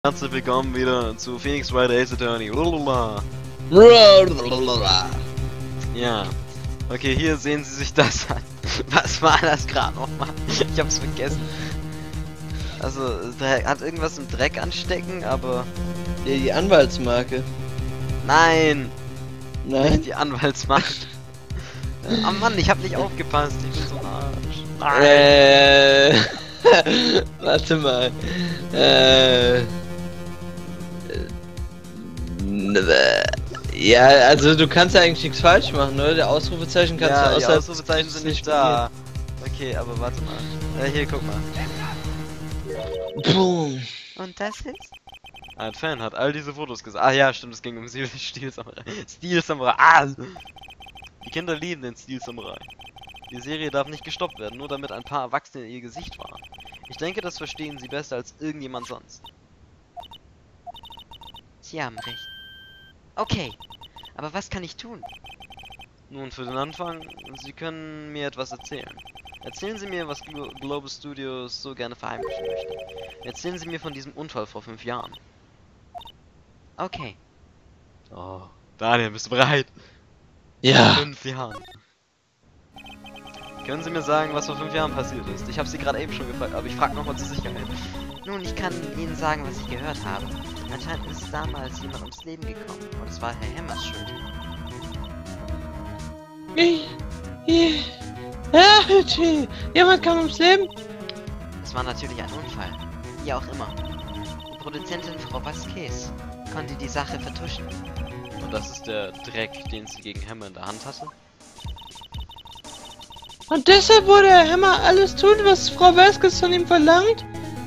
Herzlich willkommen wieder zu Phoenix Wright Ace Attorney. Ja. Okay, hier sehen Sie sich das an. Was war das gerade nochmal? Ich hab's vergessen. Also, hat irgendwas im Dreck anstecken, aber... Ja, die Anwaltsmarke. Nein! Nein? Nicht die Anwaltsmarke. Oh Mann, ich hab nicht aufgepasst. Ich bin so ein Arsch. Nein! Warte mal. Ja, also du kannst ja eigentlich nichts falsch machen, oder? Der Ausrufezeichen kannst ja, du die Ausrufezeichen sind nicht da. Okay, aber warte mal. Hier, guck mal. Boom. Und das ist? Ein Fan hat all diese Fotos gesagt. Ah ja, stimmt, es ging um Steel Samurai. Steel Samurai. Ah! Die Kinder lieben den Steel Samurai. Die Serie darf nicht gestoppt werden, nur damit ein paar Erwachsene ihr Gesicht wahren. Ich denke, das verstehen sie besser als irgendjemand sonst. Sie haben recht. Okay, aber was kann ich tun? Nun, für den Anfang, Sie können mir etwas erzählen. Erzählen Sie mir, was Global Studios so gerne verheimlichen möchte. Erzählen Sie mir von diesem Unfall vor 5 Jahren. Okay. Oh, Daniel, bist du bereit? Ja. 5 Jahren. Können Sie mir sagen, was vor 5 Jahren passiert ist? Ich habe Sie gerade eben schon gefragt, aber ich frage nochmal zur Sicherheit. Nun, ich kann Ihnen sagen, was ich gehört habe. Anscheinend ist damals jemand ums Leben gekommen und es war Herr Hemmers Schuld. Jemand kam ums Leben? Es war natürlich ein Unfall. Wie auch immer. Die Produzentin Frau Vasquez konnte die Sache vertuschen. Und das ist der Dreck, den sie gegen Hammer in der Hand hatte? Und deshalb wurde Herr Hammer alles tun, was Frau Vasquez von ihm verlangt?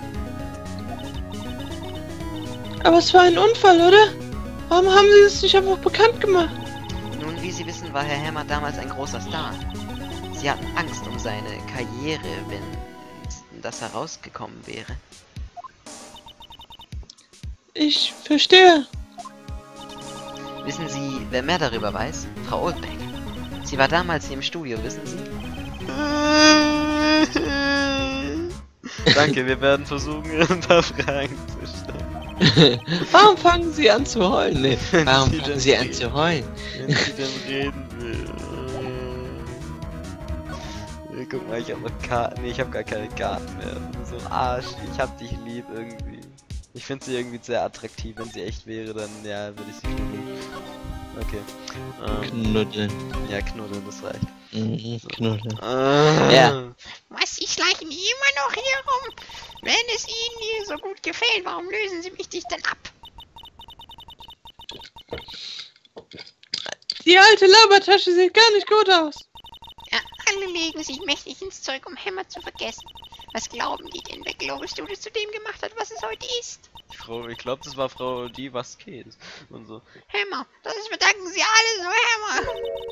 Aber es war ein Unfall, oder? Warum haben Sie es nicht einfach bekannt gemacht? Nun, wie Sie wissen, war Herr Hammer damals ein großer Star. Sie hatten Angst um seine Karriere, wenn das herausgekommen wäre. Ich verstehe. Wissen Sie, wer mehr darüber weiß? Frau Oldbeck. Sie war damals hier im Studio, wissen Sie? Danke, wir werden versuchen, ein paar Fragen zu stellen. Warum fangen Sie an zu heulen? Nee, warum fangen Sie an zu heulen? Wenn sie denn reden will. Guck mal, ich hab noch Karten. Nee, ich hab gar keine Karten mehr. So ein Arsch. Ich hab dich lieb irgendwie. Ich finde sie irgendwie sehr attraktiv. Wenn sie echt wäre, dann ja, würde ich sie knuddeln. Okay. Knuddeln. Ja, knuddeln, das reicht. So. Knuddeln. Ja. Was, Sie schleichen immer noch hier rum? Wenn es Ihnen hier so gut gefällt, warum lösen Sie mich nicht denn ab? Die alte Labertasche sieht gar nicht gut aus. Ja, alle legen sich mächtig ins Zeug, um Hammer zu vergessen. Was glauben die denn, wer Global Studios zu dem gemacht hat, was es heute ist? Ich glaube, das war Frau die Vasquez und so. Hammer, das verdanken Sie alle so Hammer.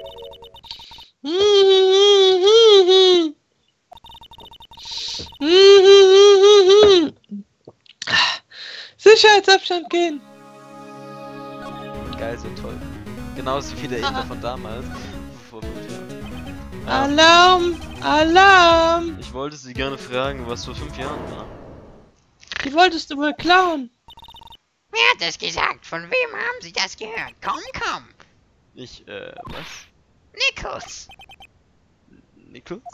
Sicherheitsabstand gehen. Geil, so toll. Genauso wie der Inder von damals. Vor 5 Jahren. Ja. Alarm! Alarm! Ich wollte Sie gerne fragen, was vor 5 Jahren war. Die wolltest du wohl klauen. Wer hat das gesagt? Von wem haben Sie das gehört? Komm, komm. Was? Nichols. Nichols?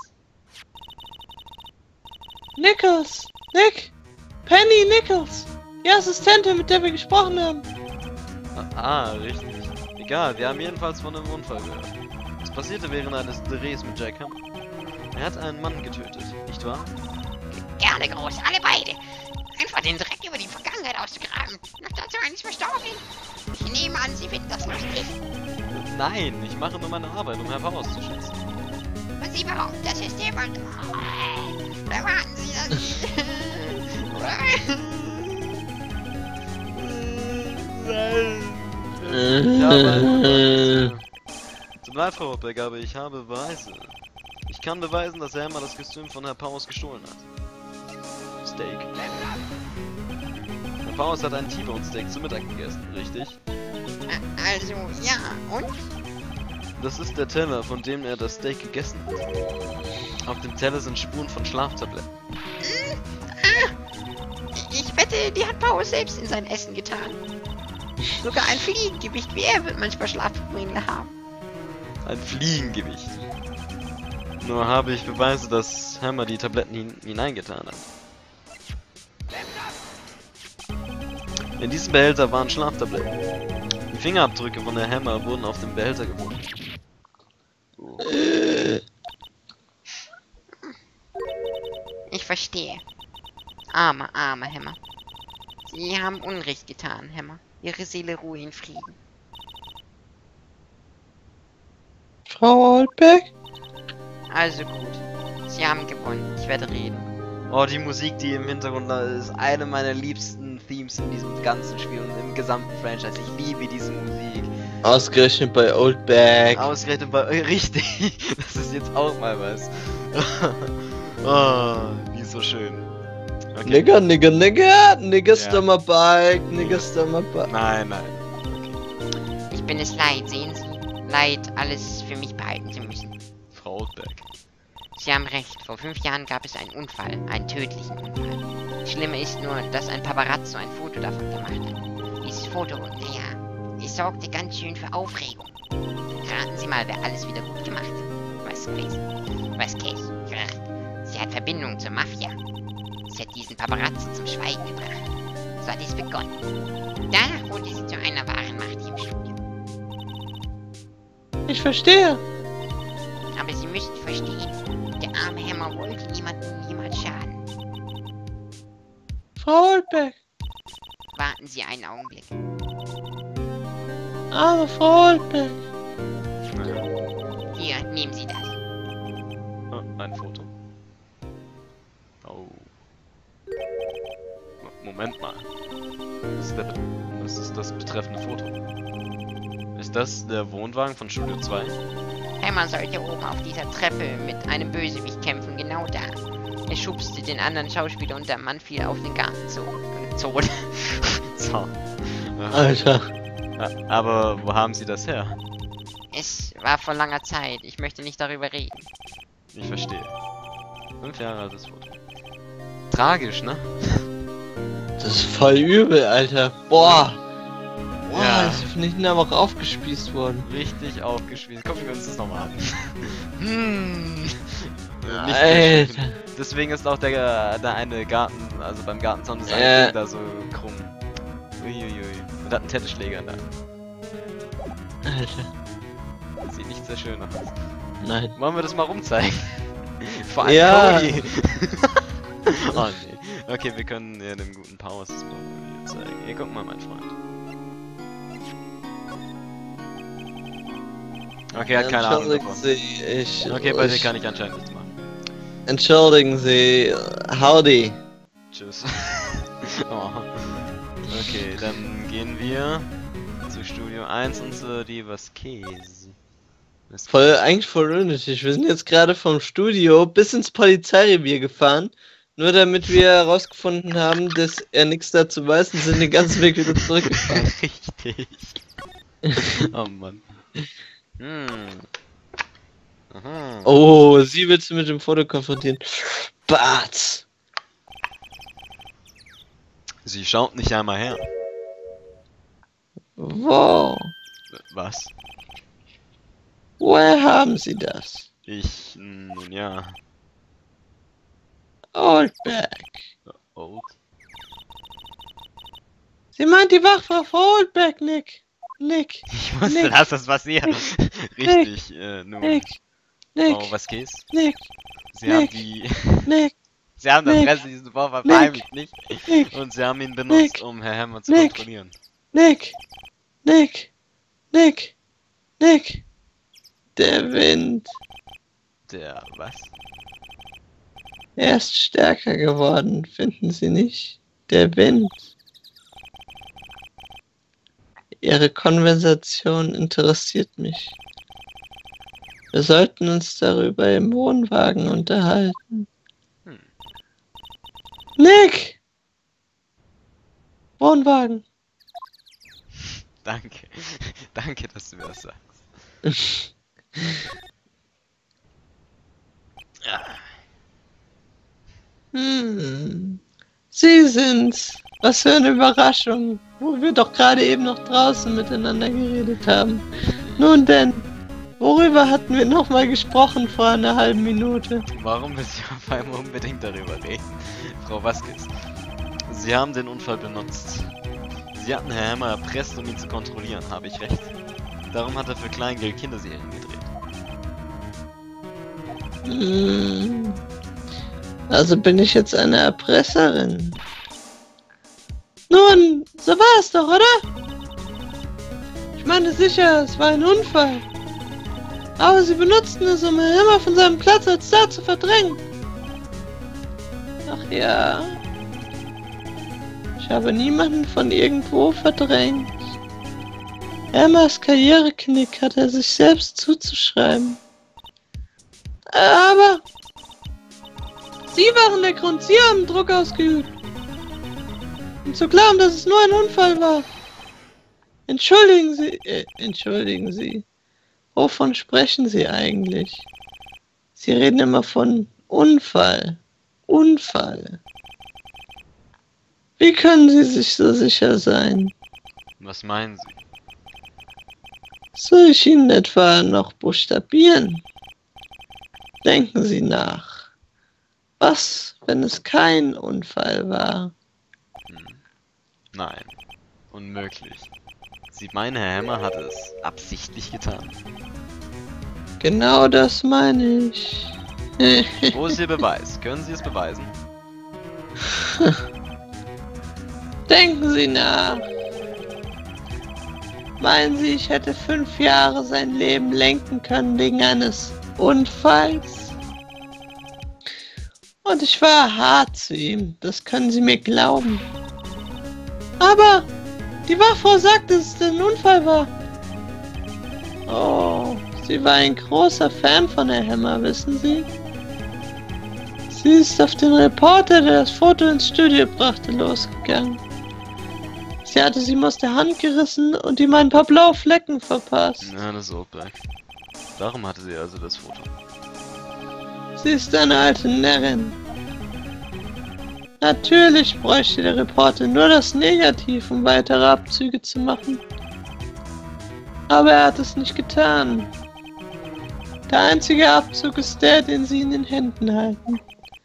Nichols. Nick. Penny Nichols. Die Assistentin, mit der wir gesprochen haben. Richtig. Egal, wir haben jedenfalls von einem Unfall gehört. Es passierte während eines Drehs mit Jack Hammer. Er hat einen Mann getötet, nicht wahr? Gerne groß, alle beide. Einfach den Dreck über die Vergangenheit auszugraben. Noch dazu eines Verstorbenen. Ich nehme an, Sie finden das lustig. Nein, ich mache nur meine Arbeit, um Herr Powers zu schützen. Und Sie behaupten, das ist jemand. Erwarten Sie das? Zum Leid, Frau Oldbeck, aber ich habe Beweise. Ich kann beweisen, dass Hammer das Kostüm von Herr Powers gestohlen hat. Steak. Herr Powers hat ein T-Bone Steak zu Mittag gegessen, richtig? Also, ja, und? Das ist der Teller, von dem er das Steak gegessen hat. Auf dem Teller sind Spuren von Schlaftabletten. Ich wette, wette, die hat Paul selbst in sein Essen getan. Sogar ein Fliegengewicht wie er wird manchmal Schlafprobleme haben. Ein Fliegengewicht. Nur habe ich Beweise, dass Hammer die Tabletten hineingetan hat. In diesem Behälter waren Schlaftabletten. Die Fingerabdrücke von der Hammer wurden auf dem Behälter gefunden. Ich verstehe. Armer Hammer. Sie haben Unrecht getan, Hammer. Ihre Seele ruhe in Frieden. Frau Oldbeck? Also gut. Sie haben gewonnen. Ich werde reden. Oh, die Musik, die im Hintergrund da ist eine meiner liebsten Themes in diesem ganzen Spiel und im gesamten Franchise. Ich liebe diese Musik. Ausgerechnet bei Oldbeck. Ausgerechnet bei... richtig, das ist jetzt auch mal was. Oh, die ist so schön. Okay. Nigger, Ja. stop my bike, nigger, stop my bike. Nein. Ich bin es leid, sehen Sie. Leid, alles für mich behalten zu müssen. Frau Oldberg. Sie haben recht. Vor 5 Jahren gab es einen Unfall. Einen tödlichen Unfall. Schlimmer ist nur, dass ein Paparazzo ein Foto davon gemacht hat. Dieses Foto, naja, es sorgte ganz schön für Aufregung. Raten Sie mal, wer alles wieder gut gemacht hat. Was Cash? Sie hat Verbindung zur Mafia. Sie hat diesen Paparazzo zum Schweigen gebracht. So hat es begonnen. Danach wurde sie zu einer wahren Macht hier im Studio. Ich verstehe. Aber Sie müssen verstehen, der arme Hammer wollte niemandem niemals schaden. Frau Oldbeck. Warten Sie einen Augenblick. Aber Frau Oldbeck. Hier, nehmen Sie das. Oh, ein Foto. Oh. Moment mal. Das ist das betreffende Foto. Ist das der Wohnwagen von Studio 2? Hammer sollte oben auf dieser Treppe mit einem Bösewicht kämpfen, genau da. Er schubste den anderen Schauspieler und der Mann fiel auf den Gartenzaun. Alter. Aber wo haben Sie das her? Es war vor langer Zeit. Ich möchte nicht darüber reden. Ich verstehe. 5 Jahre altes Foto. Tragisch, ne? Das ist voll übel, Alter. Boah. Boah, Ja. ist von hinten aber auch aufgespießt worden. Richtig aufgespielt. Gucken wir uns das nochmal an. Nicht Alter. schön. Deswegen ist auch der eine Garten, also beim Gartenzaun ist ein da so krumm. Uiuiui. Und hat einen Tennisschläger in der Hand. Alter. Sieht nicht sehr schön aus. Nein. Wollen wir das mal rumzeigen? Vor allem Ja. Cody. Oh nee. Okay, wir können dem guten Powers das mal zeigen. Hier, guck mal, mein Freund. Okay, er hat keine Ahnung Entschuldigen davon. Sie, Okay, bei dir kann ich anscheinend nichts machen. Entschuldigen Sie, howdy. Tschüss. Oh. Okay, dann gehen wir zu Studio 1 und zu Divas Käse. Eigentlich voll unnötig. Wir sind jetzt gerade vom Studio bis ins Polizeirevier gefahren. Nur damit wir herausgefunden haben, dass er nichts dazu weiß und sind den ganzen Weg wieder zurückgefahren. Richtig. Oh Mann. Aha. Oh, sie willst du mit dem Foto konfrontieren. Bart! Sie schaut nicht einmal her. Wow. Was? Woher haben Sie das? Nun ja. Oldback. Old. Sie meint die Wachwaffe Oldback, Nick. Nick. Ich wusste, Nick. dass das passiert. Richtig, nun. Nick. Nick. Oh, was geht's? Nick. Sie haben Nick. die... Nick. Sie haben das Nick. Presse diesen Vorfall Nick. verheimlicht, nicht? Nick. Und sie haben ihn benutzt, Nick. um Herr Hammer zu Nick. kontrollieren. Nick. Nick. Nick. Nick. Der Wind. Der, was? Er ist stärker geworden, finden Sie nicht? Der Wind. Ihre Konversation interessiert mich. Wir sollten uns darüber im Wohnwagen unterhalten. Hm. Nick! Wohnwagen. Danke. Danke, dass du mir das sagst. Ja. Sie sind's. Was für eine Überraschung, wo wir doch gerade eben noch draußen miteinander geredet haben. Nun denn, worüber hatten wir nochmal gesprochen vor einer halben Minute? Warum willst du auf einmal unbedingt darüber reden? Frau Vasquez, Sie haben den Unfall benutzt. Sie hatten Herr Hammer erpresst, um ihn zu kontrollieren, habe ich recht? Darum hat er für Kleingeld Kinderserien gedreht. Also bin ich jetzt eine Erpresserin. Nun, so war es doch, oder? Ich meine sicher, es war ein Unfall. Aber sie benutzten es, um Herrn Hammer von seinem Platz als Star zu verdrängen. Ach ja. Ich habe niemanden von irgendwo verdrängt. Hammers Karriereknick hat er sich selbst zuzuschreiben. Aber Sie waren der Grund, Sie haben Druck ausgeübt. Um zu glauben, dass es nur ein Unfall war. Entschuldigen Sie. Wovon sprechen Sie eigentlich? Sie reden immer von Unfall. Wie können Sie sich so sicher sein? Was meinen Sie? Soll ich Ihnen etwa noch buchstabieren? Denken Sie nach. Was, wenn es kein Unfall war? Nein. Unmöglich. Sie meinen, Herr Hammer hat es absichtlich getan. Genau das meine ich. Wo ist Ihr Beweis? Können Sie es beweisen? Denken Sie nach. Meinen Sie, ich hätte 5 Jahre sein Leben lenken können wegen eines Unfalls? Und ich war hart zu ihm, das können Sie mir glauben. Aber die Wachfrau sagte, dass es ein Unfall war. Oh, sie war ein großer Fan von Herrn Hammer, wissen Sie? Sie ist auf den Reporter, der das Foto ins Studio brachte, losgegangen. Sie hatte ihm aus der Hand gerissen und ihm ein paar blaue Flecken verpasst. Ja, das ist Oldberg. Darum hatte sie also das Foto. Sie ist eine alte Närrin. Natürlich bräuchte der Reporter nur das Negativ, um weitere Abzüge zu machen. Aber er hat es nicht getan. Der einzige Abzug ist der, den Sie in den Händen halten.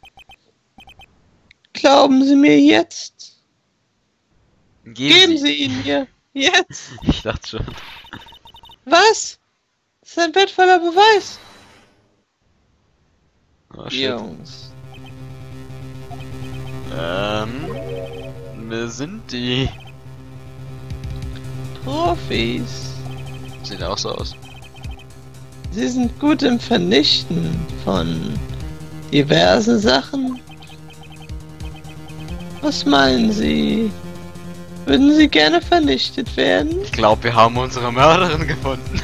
Glauben Sie mir jetzt? Geben Sie ihn mir. Jetzt. Ich dachte schon. Was? Das ist ein wertvoller Beweis. Oh, shit. Jungs. Wer sind die? Profis. Sieht auch so aus. Sie sind gut im Vernichten von diversen Sachen. Was meinen Sie? Würden Sie gerne vernichtet werden? Ich glaube, wir haben unsere Mörderin gefunden.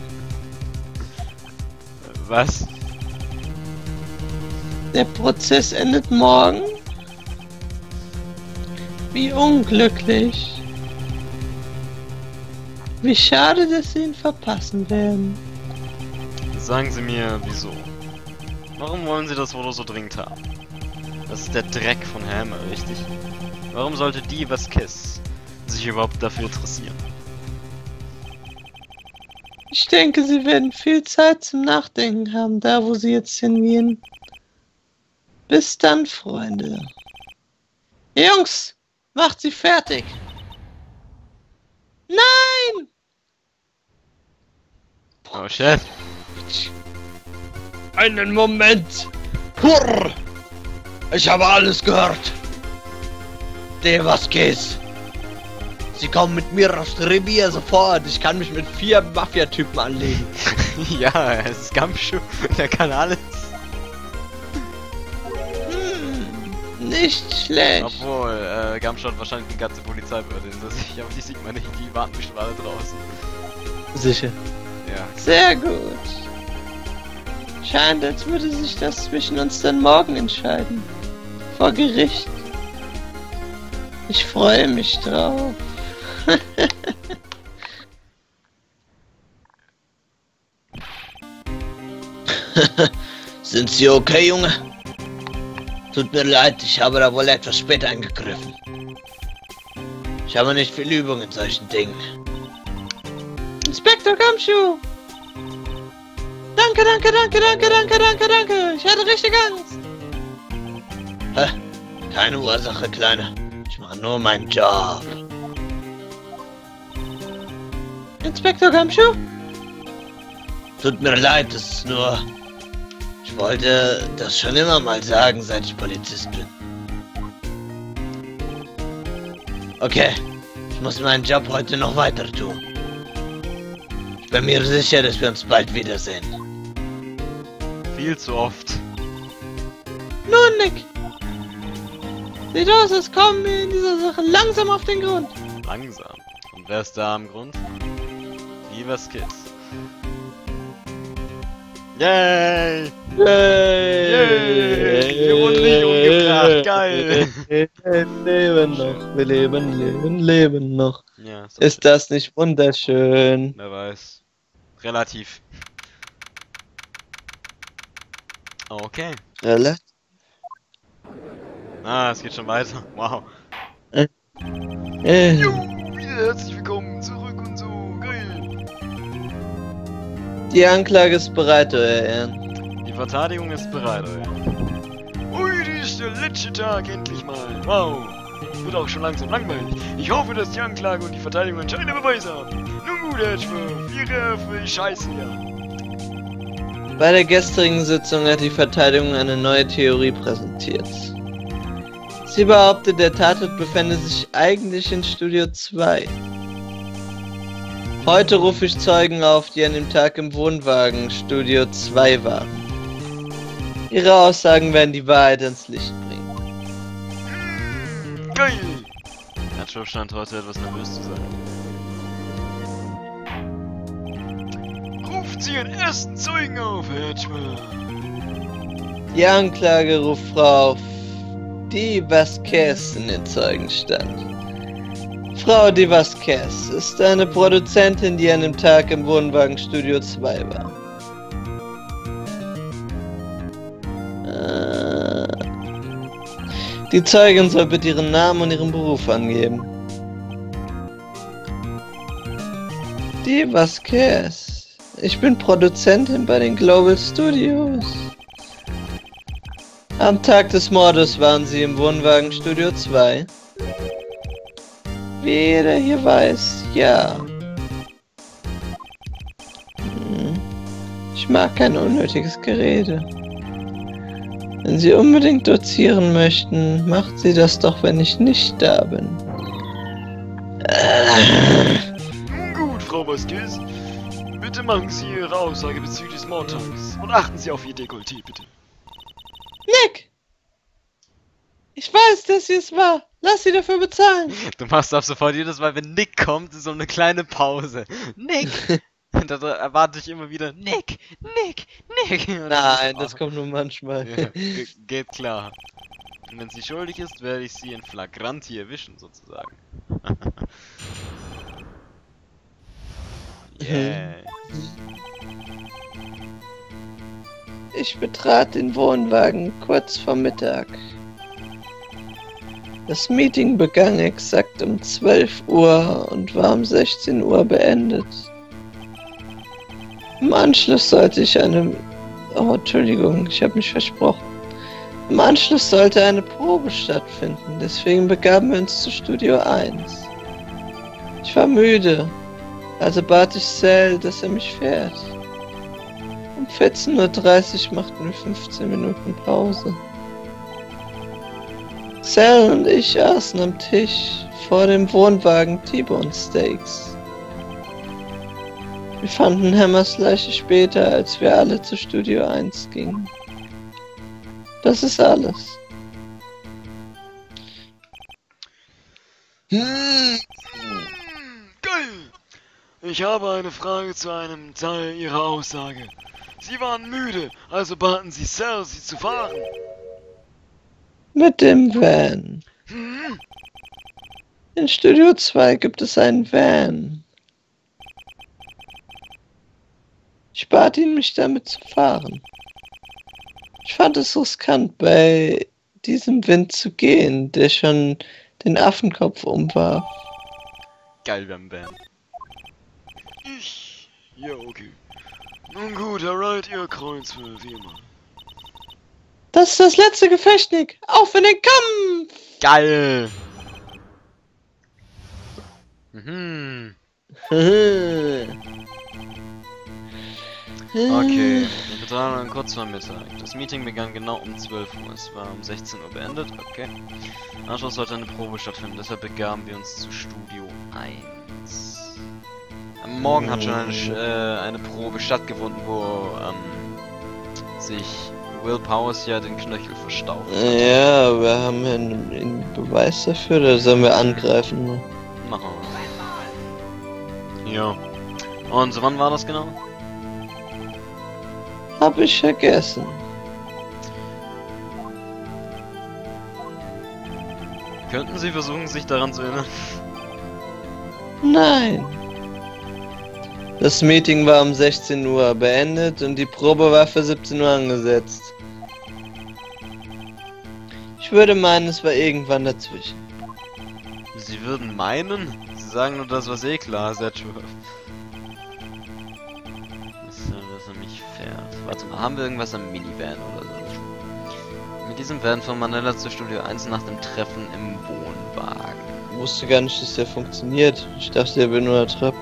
Was? Der Prozess endet morgen? Wie unglücklich. Wie schade, dass Sie ihn verpassen werden. Sagen Sie mir, wieso? Warum wollen Sie das Foto so dringend haben? Das ist der Dreck von Hammer, richtig? Warum sollte die Vasquez sich überhaupt dafür interessieren? Ich denke, Sie werden viel Zeit zum Nachdenken haben, da wo Sie jetzt hingehen. Bis dann, Freunde. Jungs, macht sie fertig. Nein! Oh shit. Einen Moment. Hurr! Ich habe alles gehört. De Vasquez. Sie kommen mit mir aufs Revier sofort. Ich kann mich mit 4 Mafia-Typen anlegen. Ja, er ist Gumshoe. Der kann alles. Nicht schlecht. Obwohl, Gumshoe hat wahrscheinlich die ganze Polizeibehörde hinter sich, aber die sieht man nicht, die warten bestimmt alle draußen. Sicher. Ja. Sehr gut. Scheint, als würde sich das zwischen uns dann morgen entscheiden. Vor Gericht. Ich freue mich drauf. Sind Sie okay, Junge? Tut mir leid, ich habe da wohl etwas spät eingegriffen. Ich habe nicht viel Übung in solchen Dingen. Inspektor Gumshoe! Danke, danke, danke, danke, danke, danke, danke! Ich hatte richtig Angst! Keine Ursache, Kleiner. Ich mache nur meinen Job. Inspektor Gumshoe? Tut mir leid, das ist nur... Ich wollte das schon immer mal sagen, seit ich Polizist bin. Okay, ich muss meinen Job heute noch weiter tun. Ich bin mir sicher, dass wir uns bald wiedersehen. Viel zu oft. Nun, Nick. Sieht aus, als kommen wir in dieser Sache langsam auf den Grund. Langsam. Und wer ist da am Grund? Lieber Skis. Yay! Yay! Wir wurden nicht umgebracht, geil! Wir leben noch, wir leben noch. Ja, Ist das nicht wunderschön? Wer weiß. Relativ. Okay. Relativ. Ah, es geht schon weiter. Wow. Wieder herzlich willkommen zurück und so. Geil. Die Anklage ist bereit, Euer Ehren. Die Verteidigung ist bereit, euer. Heute ist der letzte Tag, endlich mal. Wow. Wird auch schon langsam langweilig. Ich hoffe, dass die Anklage und die Verteidigung entscheidende Beweise haben. Nun gut, Herr Schwurf. Ihre für die Scheiße, ja. Bei der gestrigen Sitzung hat die Verteidigung eine neue Theorie präsentiert. Sie behauptet, der Tatort befände sich eigentlich in Studio 2. Heute rufe ich Zeugen auf, die an dem Tag im Wohnwagen Studio 2 waren. Ihre Aussagen werden die Wahrheit ans Licht bringen. Geil! Nacho scheint heute etwas nervös zu sein. Ruft Sie einen ersten Zeugen auf, Herr Schwurf. Die Anklage ruft Frau Di Vasquez in den Zeugenstand. Frau Di Vasquez ist eine Produzentin, die an dem Tag im Wohnwagen Studio 2 war. Die Zeugin soll bitte ihren Namen und ihren Beruf angeben. Di Vasquez. Ich bin Produzentin bei den Global Studios. Am Tag des Mordes waren sie im Wohnwagen Studio 2. Wie jeder hier weiß, ja. Ich mag kein unnötiges Gerede. Wenn Sie unbedingt dozieren möchten, macht Sie das doch, wenn ich nicht da bin. Gut, Frau Vasquez. Bitte machen Sie Ihre Aussage bezüglich des Mordtags. Und achten Sie auf Ihr Dekolleté, bitte. Nick! Ich weiß, dass sie es war. Lass sie dafür bezahlen. Du machst ab sofort jedes Mal, wenn Nick kommt, so eine kleine Pause. Nick! Und da erwarte ich immer wieder Nick! Nick! Nick! Nein, das kommt nur manchmal. Ja, geht klar. Und wenn sie schuldig ist, werde ich sie in Flagranti erwischen, sozusagen. Yeah. Ich betrat den Wohnwagen kurz vor Mittag. Das Meeting begann exakt um 12 Uhr und war um 16 Uhr beendet. Im Anschluss sollte ich Oh, Entschuldigung, ich habe mich versprochen. Im Anschluss sollte eine Probe stattfinden, deswegen begaben wir uns zu Studio 1. Ich war müde, also bat ich Sal, dass er mich fährt. Um 14:30 Uhr machten wir 15 Minuten Pause. Sal und ich aßen am Tisch vor dem Wohnwagen T-Bone Steaks. Wir fanden Hammers Leiche später, als wir alle zu Studio 1 gingen. Das ist alles. Geil! Ich habe eine Frage zu einem Teil Ihrer Aussage. Sie waren müde, also baten Sie Sal, Sie zu fahren. Mit dem Van. In Studio 2 gibt es einen Van. Ich bat ihn, mich damit zu fahren. Ich fand es riskant, bei diesem Wind zu gehen, der schon den Affenkopf umwarf. Geil, wir haben Van. Ja, okay. Nun gut, alright, ihr Kreuz, wie immer. Das ist das letzte Gefecht, Nick. Auf in den Kampf! Geil! Mhm. Okay, wir betragen kurz vor Mittag. Das Meeting begann genau um 12 Uhr. Es war um 16 Uhr beendet, okay. Im Anschluss sollte eine Probe stattfinden, deshalb begaben wir uns zu Studio 1. Am Morgen hat schon eine Probe stattgefunden, wo sich Will Powers ja den Knöchel verstaucht hat. Ja, wir haben ja einen Beweis dafür, oder sollen wir angreifen? Machen wir. Ja. Und wann war das genau? Hab ich vergessen. Könnten Sie versuchen, sich daran zu erinnern? Nein. Das Meeting war um 16 Uhr beendet und die Probe war für 17 Uhr angesetzt. Ich würde meinen, es war irgendwann dazwischen. Sie würden meinen? Sie sagen nur das, was eh klar ist, Edgeworth. Dass er mich fährt. Warte mal, haben wir irgendwas am Minivan oder so? Mit diesem Van von Manila zu Studio 1 nach dem Treffen im Wohnwagen. Ich wusste gar nicht, dass der funktioniert. Ich dachte, der will nur eine Treppe.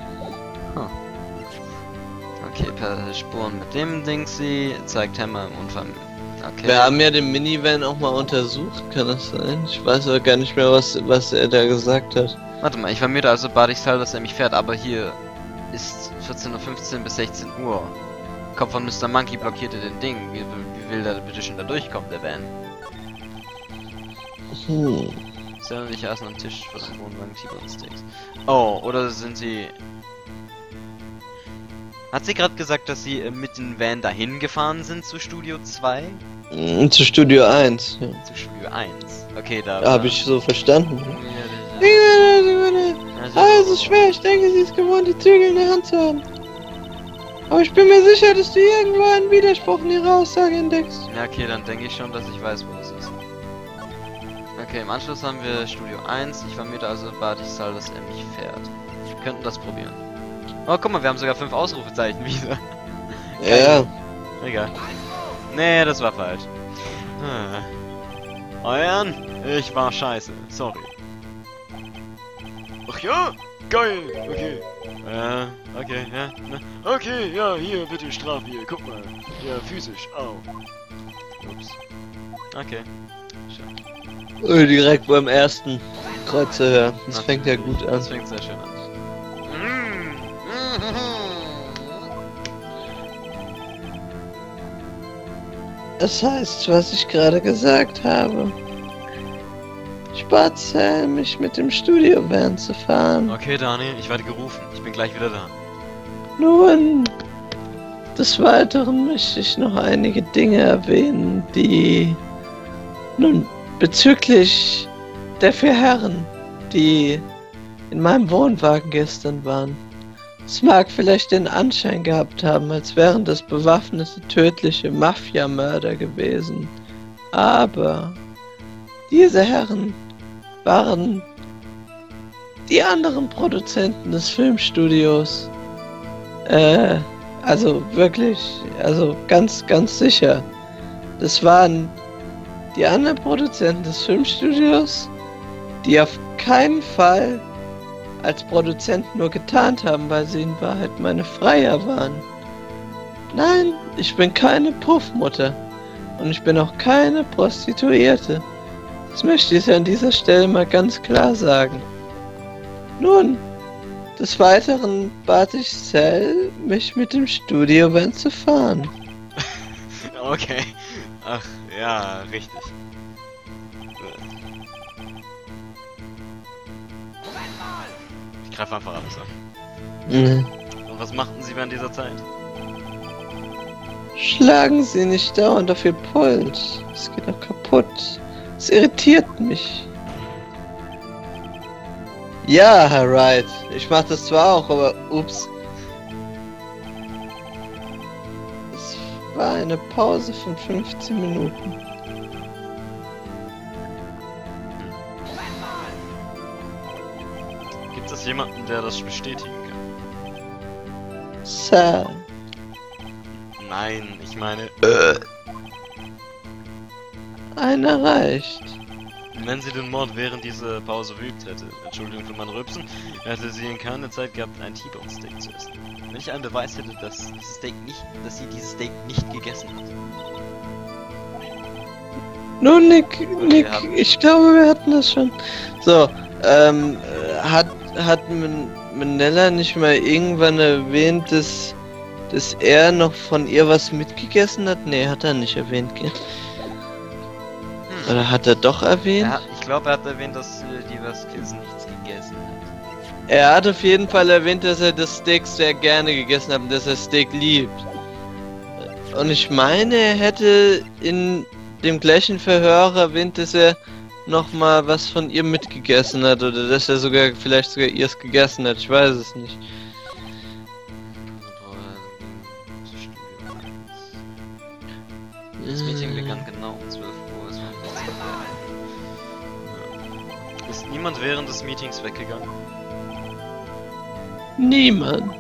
Okay, per Spuren mit dem Dingsy zeigt Hammer im Unfall. Okay. Wir haben ja den Minivan auch mal untersucht, kann das sein? Ich weiß aber gar nicht mehr, was er da gesagt hat. Warte mal, ich vermute also Badix-Teil, dass er mich fährt, aber hier ist 14:15 Uhr bis 16 Uhr. Kopf von Mr. Monkey blockierte den Ding. Wie will der bitte schon da durchkommen, der Van? Stellen sich erst am Tisch vor dem Wohnwagen T-Bone Steaks. Oh, oder sind sie... Hat sie gerade gesagt, dass sie mit dem Van dahin gefahren sind zu Studio 2? Zu Studio 1, ja. Zu Studio 1. Okay, da Habe ich so verstanden. Ja, Es ist schwer, ich denke, sie ist gewohnt, die Zügel in der Hand zu haben. Aber ich bin mir sicher, dass du irgendwo einen Widerspruch in ihrer Aussage entdeckst. Ja, okay, dann denke ich schon, dass ich weiß, wo das ist. Okay, im Anschluss haben wir Studio 1. Ich vermute also Badix-Teil, dass er mich fährt. Wir könnten das probieren. Oh, guck mal, wir haben sogar 5 Ausrufezeichen wieder. Ja. Egal. Nee, das war falsch. Euren? Ich war scheiße. Sorry. Ach ja? Geil. Okay. Okay, ja. Okay, ja, hier, bitte Strafe hier. Guck mal. Ja, physisch. Au. Ups. Okay. Schön. Direkt beim ersten Kreuzer hören. Das fängt ja gut an. Das fängt sehr schön an. Das heißt, was ich gerade gesagt habe. Ich bat Sam, mich mit dem Studio-Van zu fahren. Okay, Daniel, ich werde gerufen. Ich bin gleich wieder da. Nun, des Weiteren möchte ich noch einige Dinge erwähnen, die... Nun, bezüglich der 4 Herren, die in meinem Wohnwagen gestern waren. Es mag vielleicht den Anschein gehabt haben, als wären das bewaffnete, tödliche Mafia-Mörder gewesen. Aber diese Herren waren die anderen Produzenten des Filmstudios. Also wirklich, also ganz sicher. Das waren die anderen Produzenten des Filmstudios, die auf keinen Fall als Produzenten nur getarnt haben, weil sie in Wahrheit meine Freier waren. Nein, ich bin keine Puffmutter. Und ich bin auch keine Prostituierte. Das möchte ich an dieser Stelle mal ganz klar sagen. Nun, des Weiteren bat ich Sal, mich mit dem Studio-Van zu fahren. Okay. Ach, ja, richtig. Ich greife einfach alles an. Und was machten Sie während dieser Zeit? Schlagen Sie nicht dauernd auf Ihr Pult. Es geht noch kaputt. Es irritiert mich. Ja, Herr Wright. Ich mach das zwar auch, aber ups. Es war eine Pause von 15 Minuten. Gibt es es jemanden, der das bestätigen kann? Sir. Nein, ich meine, Einer reicht. wenn sie den Mord während dieser Pause verübt hätte, Entschuldigung für mein Rülpsen, hätte sie in keiner Zeit gehabt, ein T-Bone Steak zu essen. Wenn ich einen Beweis hätte, dass sie dieses Steak nicht gegessen hat. Nun, Nick, wir haben- ich glaube, wir hatten das schon. So, hat Manella nicht mal irgendwann erwähnt, dass er noch von ihr was mitgegessen hat? Nee, hat er nicht erwähnt, gell? Oder hat er doch erwähnt? Ich glaube, er hat erwähnt, dass die Vasquez nichts gegessen hat. Er hat auf jeden Fall erwähnt, dass er das Steak sehr gerne gegessen hat und dass er Steak liebt. Und ich meine, er hätte in dem gleichen Verhör erwähnt, dass er noch mal was von ihr mitgegessen hat oder dass er vielleicht sogar ihrs gegessen hat. Ich weiß es nicht. Das Meeting begann genau um 12 Uhr. Es war 14 Uhr. Ist niemand während des Meetings weggegangen? Niemand.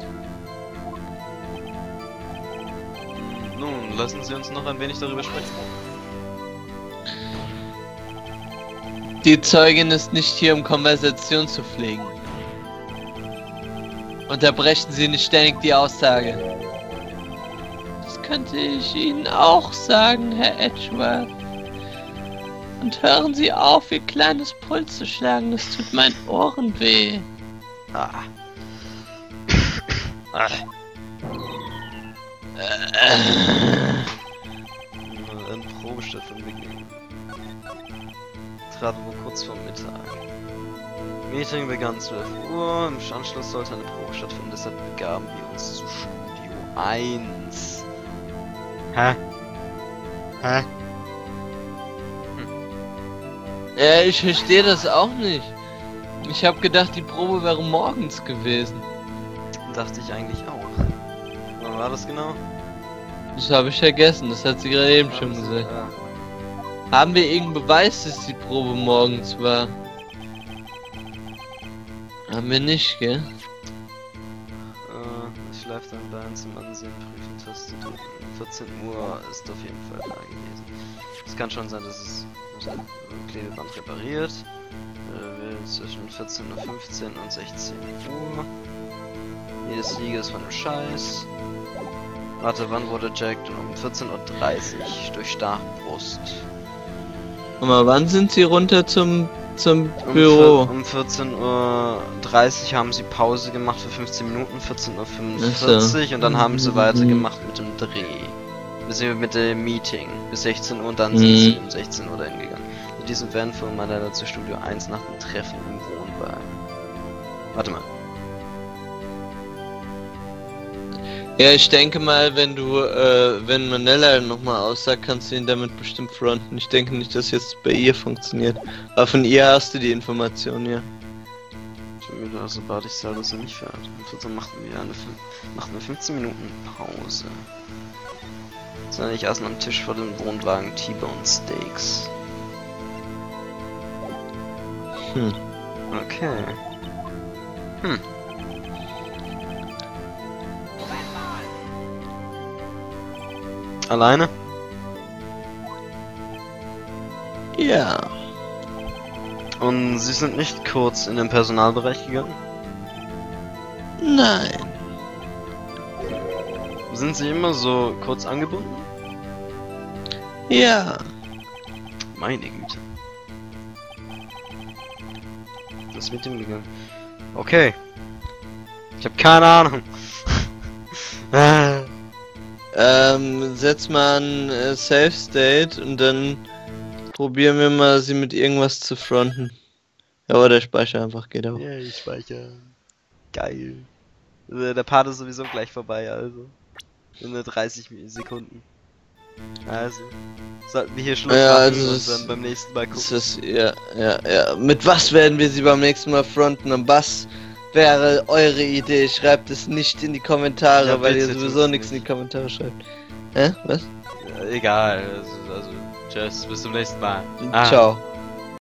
Nun, lassen Sie uns noch ein wenig darüber sprechen. Die Zeugin ist nicht hier, um Konversation zu pflegen. Unterbrechen Sie nicht ständig die Aussage. Das könnte ich Ihnen auch sagen, Herr Edgeworth. Und hören Sie auf, Ihr kleines Puls zu schlagen, das tut meinen Ohren weh. Ah. Ah. Ein Probestadt von Beginn. Traten wir kurz vor Mittag. Meeting begann 12 Uhr, im Anschluss sollte eine Probe stattfinden, deshalb begaben wir uns zu Studio 1. Hä? Hä? Ja, ich verstehe das auch nicht. Ich habe gedacht, die Probe wäre morgens gewesen. Dachte ich eigentlich auch. Wann war das genau? Das habe ich vergessen, das hat sie gerade eben schon gesagt. Haben wir irgendeinen Beweis, dass die Probe morgens war? Haben wir nicht, gell? Ich live dann bei uns im Ansehen prüfen, Taste drücken. 14 Uhr ist auf jeden Fall da gewesen. Es kann schon sein, dass es Klebeband repariert. Zwischen 14:15 Uhr und 16 Uhr. Jedes Liege ist von dem Scheiß. Warte, wann wurde Jack? Um 14:30 Uhr durch Starbrust. Aber wann sind sie runter zum Büro? Um 14:30 Uhr haben sie Pause gemacht für 15 Minuten, 14:45 Uhr So. und dann haben sie weitergemacht mit dem Dreh. Beziehungsweise mit dem Meeting bis 16 Uhr und dann sind sie um 16 Uhr dahin gegangen. Mit diesem Van fuhr Manella zu Studio 1 nach dem Treffen im Wohnwagen. Warte mal. Ja, ich denke mal, wenn Manella nochmal aussagt, kannst du ihn damit bestimmt fronten. Ich denke nicht, dass jetzt bei ihr funktioniert. Aber von ihr hast du die Information, ja. Also bat ich Sal, dass er nicht fährt. Und 14 machten wir 15 Minuten Pause. Sondern ich aßen am Tisch vor dem Wohnwagen T-Bone Steaks. Okay. Alleine? Ja. Und Sie sind nicht kurz in den Personalbereich gegangen? Nein. Sind Sie immer so kurz angebunden? Ja. Meine Güte. Das mit ihm gegangen. Okay. Ich habe keine Ahnung. Setz mal ein Safe State und dann probieren wir mal, sie mit irgendwas zu fronten. Ja, aber der Speicher einfach geht auch. Ja, ich speichere. Geil. Der Part ist sowieso gleich vorbei, also. In nur 30 Sekunden. Also. Sollten wir hier Schluss Ja, machen also und das- dann beim nächsten Mal gucken. Das ist, ja. Mit was werden wir sie beim nächsten Mal fronten? Und was wäre eure Idee? Schreibt es nicht in die Kommentare, Ja, weil ihr bitte sowieso tut's nichts in nicht. die Kommentare schreibt. Hä? Was? Ja, egal. Also, tschüss, bis zum nächsten Mal. Ah. Ciao.